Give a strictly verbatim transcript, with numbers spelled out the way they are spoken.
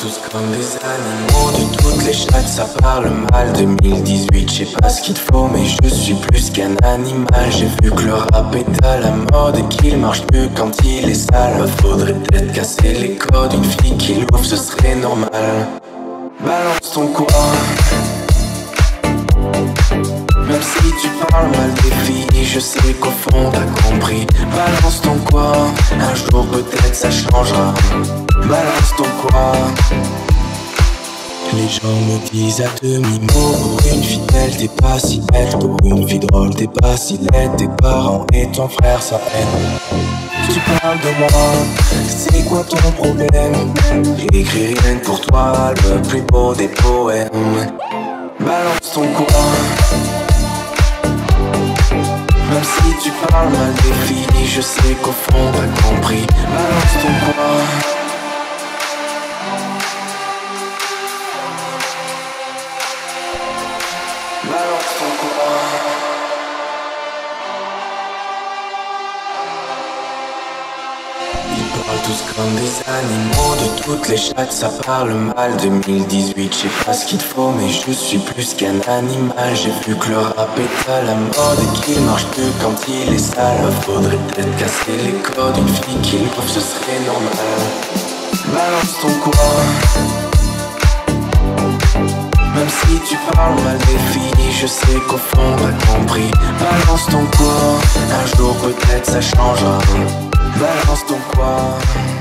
tous comme des animaux. De toutes les chattes ça parle mal. Deux mille dix-huit, je sais pas ce qu'il te faut, mais je suis plus qu'un animal. J'ai vu que le rap est à la mode et qu'il marche mieux quand il est sale. Faudrait peut-être casser les codes, une fille qui l'ouvre ce serait normal. Balance ton quoi. Même si tu parles mal des filles, je sais qu'au fond t'as compris. Balance ton quoi, un jour peut-être ça changera. Balance ton quoi. Les gens me disent à demi-mot, pour une fidèle t'es pas si belle. Pour une vie drôle t'es pas si laide. Tes parents et ton frère ça aide. Tu parles de moi, c'est quoi ton problème? J'écris rien pour toi, le plus beau des poèmes. Balance ton quoi. Même si tu parles mal des filles, je sais qu'au fond t'as compris. Balance ton quoi. Balance ton quoi. Ils parlent tous comme des animaux. De toutes les chattes ça parle mal. Deux mille dix-huit, je sais pas ce qu'il te faut, mais je suis plus qu'un animal. J'ai vu que le rap est à la mode et qu'il marche plus quand il est sale. Faudrait peut-être casser les codes, une fille qui l'ouvre ce serait normal. Balance ton quoi. Même si tu parles mal des filles, je sais qu'au fond t'as compris. Balance ton quoi, un jour peut-être ça changera. Balance ton quoi.